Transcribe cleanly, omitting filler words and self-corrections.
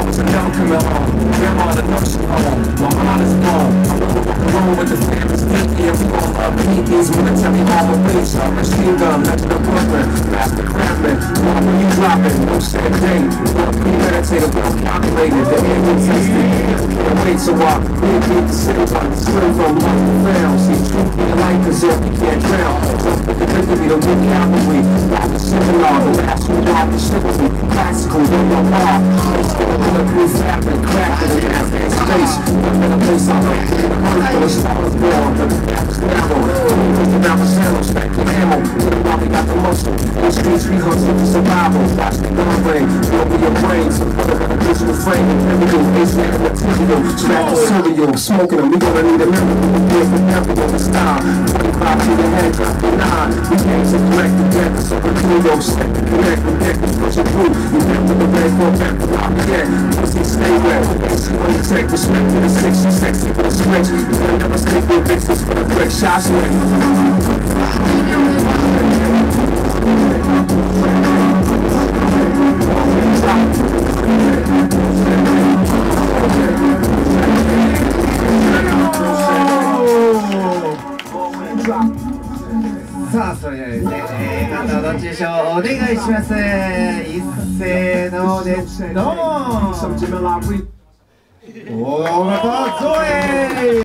was a young coming home. Grandma the nursing home. My mind is gone. Roll with the family's pinky and roll up pinkies when they tell me all the ways. I'm machine gun, left to Brooklyn, master craftsman. When you drop it, no set date. Well premeditated, well calculated. The end was tested. Can't wait so I can't keep the city on the street from lost and found. See, truth in life is if you can't drown. Don't put the victory to win cavalry. Walk the seminar, the last one walk the chivalry. Classical, don't know why. It's still in the blue fabric, crafted in Afghan space. In a place on earth, in the earth, where the star is born. The path is narrow. The mouth is shallow, stack the ammo. To the body got the muscle. In the streets, we hustle for survival. Watch the gun ring, build with your brains. For the visual frame, everything is material. Strap the cereal, smoking them. We gonna need a miracle. We're for everyone to style. 25 to the head, drop the 9. We came to collect together, so the kudos. Set the connect, the deck is pushing through. You have to the red for back to Lafayette. Pussy stay wet. AC on the tech, respect to the 60, sexy for the switch. You never stick with bitches for the quick shot swing. さあそれではですね、方どっちでしょう、お願いします。一斉のでどうも。おおまたゾエ